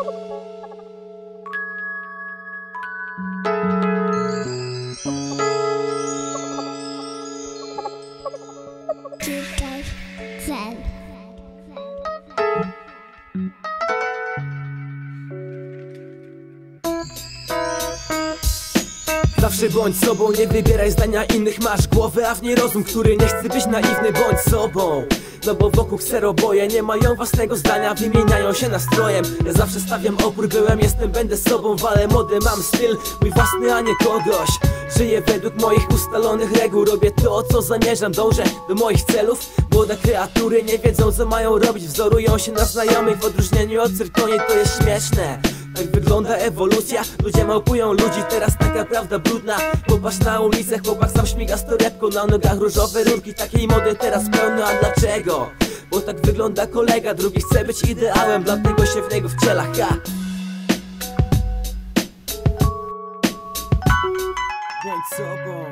Czytaj cel. Zawsze bądź sobą, nie wybieraj zdania innych. Masz głowę, a w niej rozum, który nie chce być naiwny. Bądź sobą, no bo wokół kseroboje nie mają własnego zdania, wymieniają się nastrojem. Ja zawsze stawiam opór, byłem, jestem, będę sobą. Walę modę, mam styl, mój własny, a nie kogoś. Żyję według moich ustalonych reguł. Robię to, co zamierzam, dążę do moich celów. Młode kreatury nie wiedzą, co mają robić. Wzorują się na znajomych, w odróżnieniu od cyrkoni to jest śmieszne. Tak wygląda ewolucja, ludzie małpują ludzi, teraz taka prawda brudna. Popatrz na ulicę, chłopak sam śmiga z torebką, na nogach różowe rurki, takiej mody teraz pełno, a dlaczego? Bo tak wygląda kolega, drugi chce być ideałem, dlatego się w niego wciela, ha. Bądź sobą.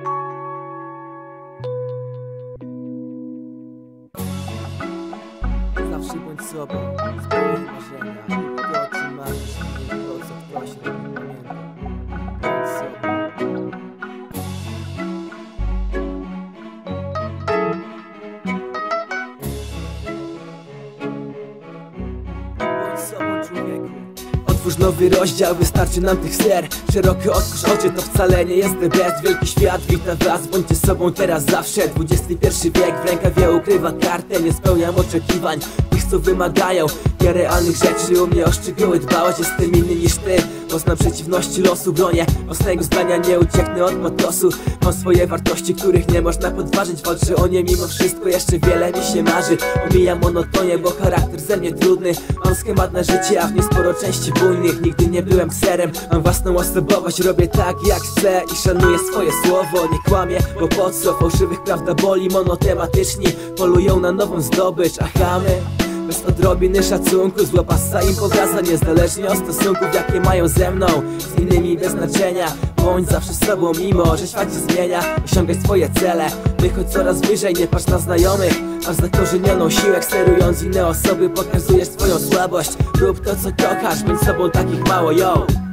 Zawsze bądź sobą, spełnij marzenia. To, o czym marzysz, to, co ktoś robi, pamiętaj. Bądź sobą. Bądź sobą, człowieku. Otwórz nowy rozdział, wystarczy nam tych ser. Szeroko otwórz oczy, to wcale nie jest bez. Wielki świat wita was, bądźcie sobą teraz zawsze. XXI wiek w rękawie ukrywa kartę. Nie spełniam oczekiwań tych, co wymagają nierealnych rzeczy. U mnie o szczegóły dbałeś, jestem inny niż ty. Poznam przeciwności losu, bronię własnego zdania, nie ucieknę od patosu. Mam swoje wartości, których nie można podważyć. Walczę o nie mimo wszystko, jeszcze wiele mi się marzy. Omijam monotonię, bo charakter ze mnie trudny. Mam schemat na życie, a w nim sporo części bujnych. Nigdy nie byłem kserem, mam własną osobowość. Robię tak jak chcę i szanuję swoje słowo. Nie kłamię, bo po co? Fałszywych prawda boli. Monotematyczni polują na nową zdobycz, a chamy bez odrobiny szacunku, zła pasa im powraca, niezależnie od stosunków, jakie mają ze mną. Z innymi bez znaczenia, bądź zawsze sobą, mimo że świat się zmienia. Osiągaj swoje cele, wychodź coraz wyżej, nie patrz na znajomych. Masz zakorzenioną siłę, sterując inne osoby, pokazujesz swoją słabość. Rób to, co kochasz, bądź sobą, takich mało, yo.